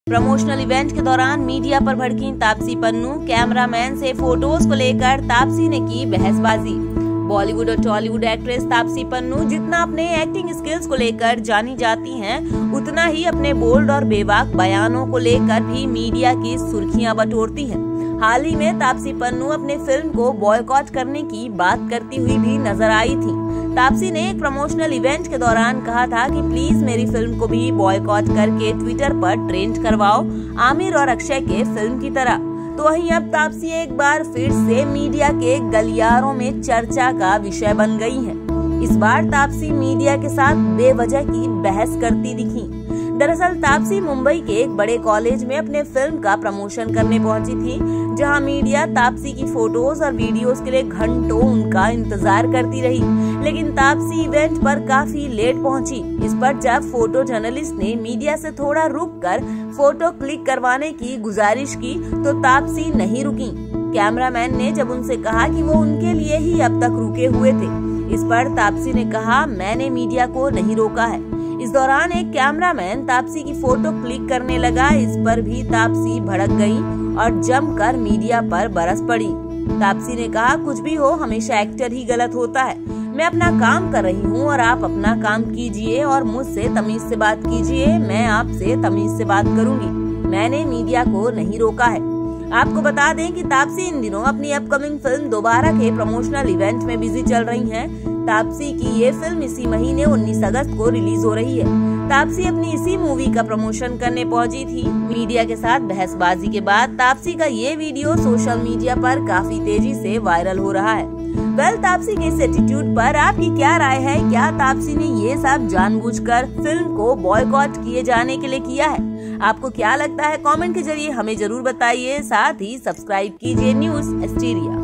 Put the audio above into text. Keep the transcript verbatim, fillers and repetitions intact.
Promotional event के दौरान media पर भड़की तापसी पन्नू। कैमरामैन से फोटोज को लेकर तापसी ने की बहसबाजी। बॉलीवुड और टॉलीवुड एक्ट्रेस तापसी पन्नू जितना अपने एक्टिंग स्किल्स को लेकर जानी जाती हैं, उतना ही अपने बोल्ड और बेबाक बयानों को लेकर भी मीडिया की सुर्खियां बटोरती हैं। हाल ही में तापसी पन्नू अपने फिल्म को बॉयकॉट करने की बात करती हुई भी नजर आई थी। तापसी ने एक प्रमोशनल इवेंट के दौरान कहा था कि प्लीज मेरी फिल्म को भी बॉयकॉट करके ट्विटर पर ट्रेंड करवाओ, आमिर और अक्षय के फिल्म की तरह। तो वहीं अब तापसी एक बार फिर से मीडिया के गलियारों में चर्चा का विषय बन गई है। इस बार तापसी मीडिया के साथ बेवजह की बहस करती दिखी। दरअसल तापसी मुंबई के एक बड़े कॉलेज में अपने फिल्म का प्रमोशन करने पहुंची थी, जहां मीडिया तापसी की फोटोज और वीडियोस के लिए घंटों उनका इंतजार करती रही। लेकिन तापसी इवेंट पर काफी लेट पहुंची। इस पर जब फोटो जर्नलिस्ट ने मीडिया से थोड़ा रुककर फोटो क्लिक करवाने की गुजारिश की तो तापसी नहीं रुकी। कैमरामैन ने जब उनसे कहा कि वो उनके लिए ही अब तक रुके हुए थे। इस पर तापसी ने कहा, मैंने मीडिया को नहीं रोका है। इस दौरान एक कैमरामैन तापसी की फोटो क्लिक करने लगा। इस पर भी तापसी भड़क गई और जमकर मीडिया पर बरस पड़ी। तापसी ने कहा, कुछ भी हो, हमेशा एक्टर ही गलत होता है। मैं अपना काम कर रही हूँ और आप अपना काम कीजिए और मुझसे तमीज से बात कीजिए। मैं आपसे तमीज से बात करूंगी। मैंने मीडिया को नहीं रोका है। आपको बता दें कि तापसी इन दिनों अपनी अपकमिंग फिल्म दोबारा के प्रमोशनल इवेंट में बिजी चल रही हैं। तापसी की ये फिल्म इसी महीने उन्नीस अगस्त को रिलीज हो रही है। तापसी अपनी इसी मूवी का प्रमोशन करने पहुंची थी। मीडिया के साथ बहसबाजी के बाद तापसी का ये वीडियो सोशल मीडिया पर काफी तेजी से वायरल हो रहा है। वेल, तापसी के इस एटीट्यूड पर आपकी क्या राय है? क्या तापसी ने ये सब जानबूझकर फिल्म को बॉयकॉट किए जाने के लिए किया है? आपको क्या लगता है? कमेंट के जरिए हमें जरूर बताइए। साथ ही सब्सक्राइब कीजिए न्यूज़ एस्टीरिया।